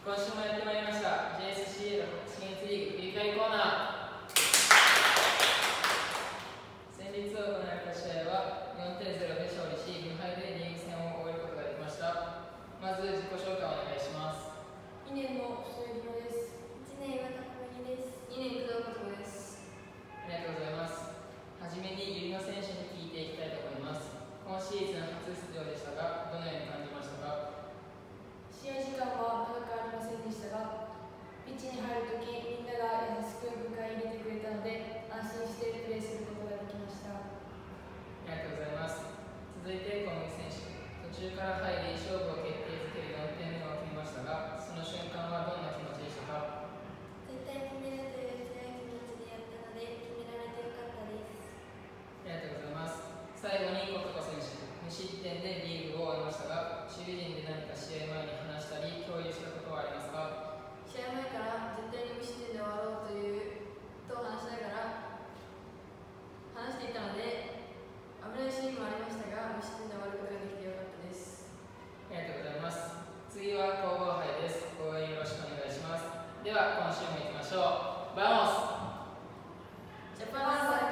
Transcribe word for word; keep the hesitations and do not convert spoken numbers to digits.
今週もやってまいりました ジェイエスシー 新越リーグ振り返りコーナー。先日行われた試合はよんたいゼロで勝利し、無敗でリーグ戦を終えることができました。まず自己紹介をお願いします。 にねんの細井宏です。いちねん岩田小麦です。にねん工藤和子です。 ありがとうございます。はじめにゆりの選手に聞いていきたいと思います。今シーズン初出場でしたが、どのように感じましたか？ 試合時間は長くありませんでしたが、ピッチに入るときみんなが優しく迎え入れてくれたので、安心してプレーすることができました。 ありがとうございます。続いて小麦選手、途中から入り勝負を決定づけるよんてんめを決めましたが、その瞬間はどんな気持ちでしたか？ 絶対決めるという強い気持ちでやったので、決められてよかったです。 ありがとうございます。最後に琴子選手、無失点でリーグを終えましたが、守備陣で何か試合前に話したり共有したことはありますか？ 試合前から絶対に無失点で終わろうというと話しながら話していたので、危ないシーンもありましたが、無失点で終わることができてよかったです。 ありがとうございます。次は皇后杯です。応援よろしくお願いします。では今週も行きましょう。バモス！ ジャパン